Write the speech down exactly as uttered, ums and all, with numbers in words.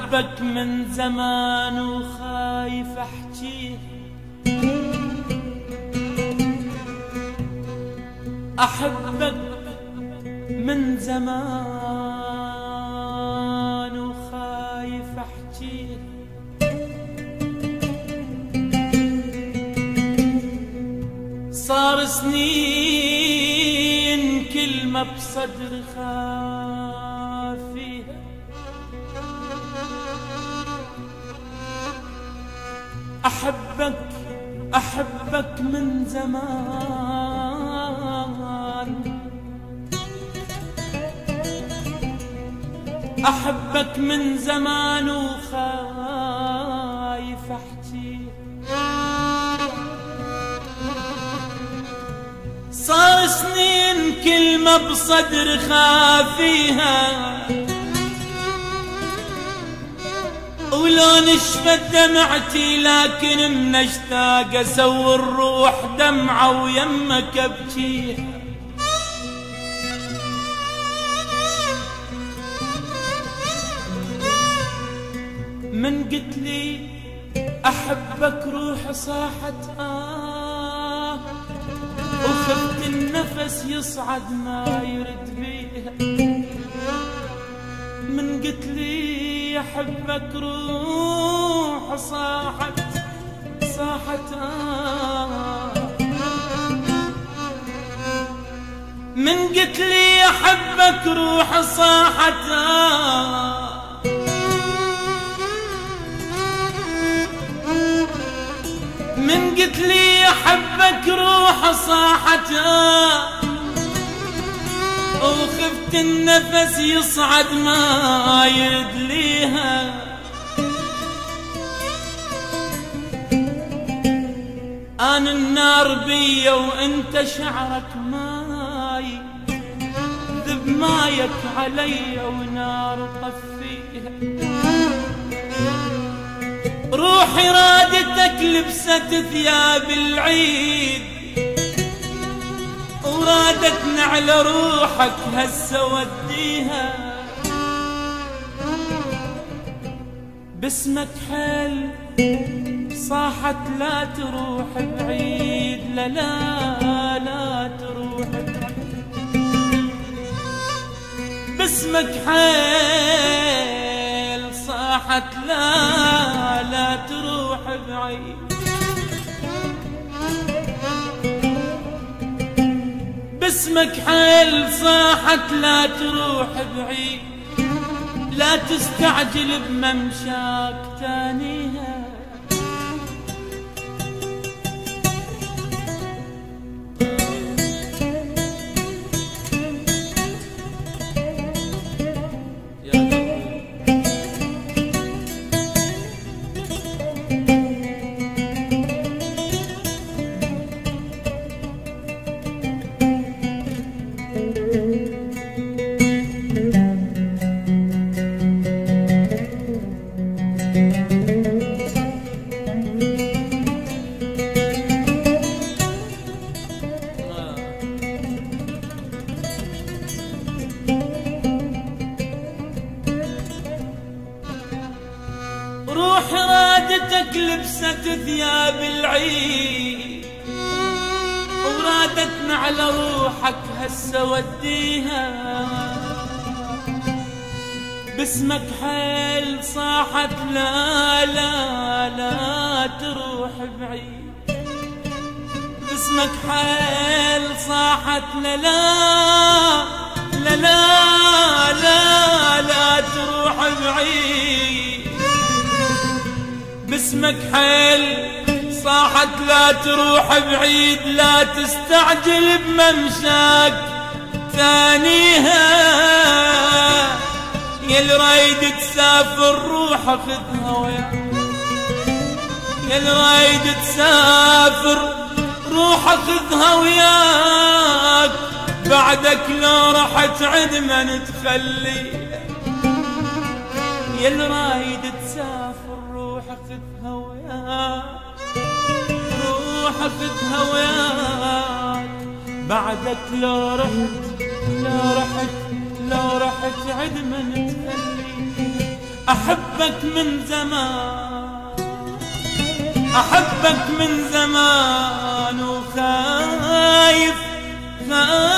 أحبك من زمان وخايف أحجيه، أحبك من زمان وخايف أحجيه، صار سنين كلمة بصدر خافيها، أحبك أحبك من زمان، أحبك من زمان وخايف أحجيه، صار سنين كلمة بصدر خافيها، ولو نشفت دمعتي لكن من اشتاق اسوي الروح دمعة ويمك ابكيها، من قلت لي احبك روح صاحت آه، وخفت النفس يصعد ما يرد بيها، من قلت لي أحبك روح صاحت صاحت آه، من قلت لي أحبك روح صاحت آه، من قلت لي أحبك روح صاحت آه، وخفت النفس يصعد ما يرد ليها، أنا النار بيا وانت شعرك ماي، ذب مايك علي ونار طفيها، روحي رادتك لبست ثياب العيد، ورادتني على روحك هسه وديها، باسمك حل صاحت لا تروح بعيد، لا لا لا تروح بعيد، باسمك حل صاحت لا لا تروح بعيد، باسمك حيل صاحت لا تروح بعيد، لا تستعجل بممشاك تانيها، روح رادتك لبست ثياب العيد، ورادتنا على روحك هسه وديها، باسمك حيل صاحت لا لا لا تروح بعيد، باسمك حيل صاحت لا لا لا لا لا لا تروح بعيد، باسمك حيل صاحت لا تروح بعيد، لا تستعجل بممشاك ثانيها، ياللي رايد تسافر روح خذها وياك، ياللي رايد تسافر روح خذها وياك، بعدك لو رحت عد من تخلي، ياللي رايد تسافر روح خذها وياك، روح خذها وياك، بعدك لو رحت لو رحت لو رحت عد من تخلي، أحبك من زمان، أحبك من زمان وخايف خايف